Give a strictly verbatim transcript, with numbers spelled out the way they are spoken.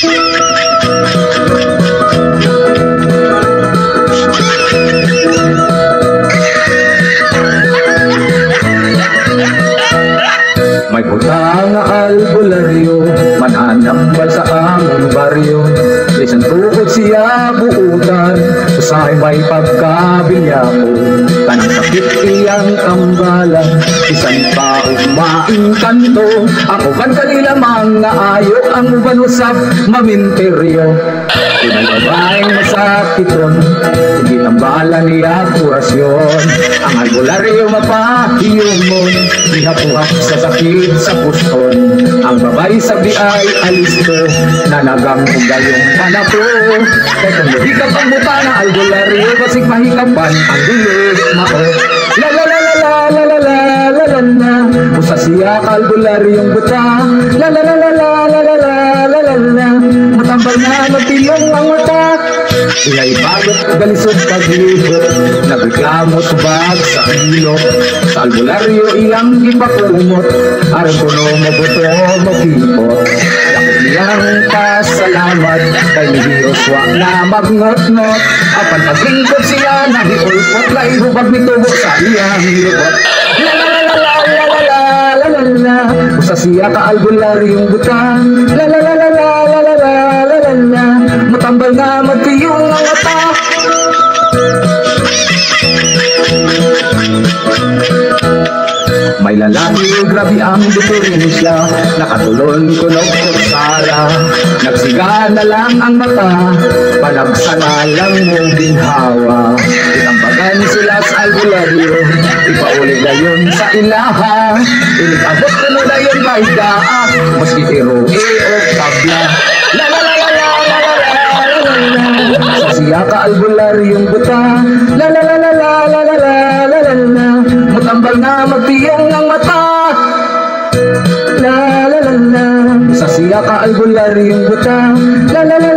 May puta nga albularyo, mananang ba sa among baryo? Isang tukod siya buutan, usahay may pagkabilya ko. Tanang sakit iyang tambalan, isang taong maing kanto. Ako kan kanila mga ayo, ang uban usap maminteryo. Tunay babaeng masakiton, hindi tambalan niya kurasyon. Ang albularyo mapahiyumon, hinapuhak sa sakit sa puston. Ang babae sabi ay alisto, nanagang gayong panapo. Kaya kung mahikap ang buta na albularyo, basig mahikapan ang dilis mao. La la la la la la la la la la la. Usa siya ka albularyong buta. La la la la la la la la la la la. Matambal na magtilong ang mata. Iya'y bagot galisod paglibot, nagreklamo subag sa ilok. Sa albularyo iyang ipakumot, aron kuno mabuto makipot. Dakot niyang pasalamat, kay ni Diyos wa na magnot-not. Apan paglingkod siya, nahiulpot, laihubag nitubo sa iyang lubot. La la la la la la la la la la. Usa siya ka albularyong buta. La la la la la la la la la la la. Matambal na magtiyong ang mata. May lalaki, grabe ang diferensya, nakatulon kunog kutsara. Nagsiga na lang ang mata, panagsana lang mo ginhawa. Itambagan sila sa albularyo, ipauli gayon sa ilaha. Inikabot ko na dayon may daa, maski tiro e o tabla. La la la la la la la la la la. Sa siya ka albularyong buta. La la la la la la la la la la la. Matambal na magtiyong ang mata. La la la la. Sa siya ka albularyong buta. La la la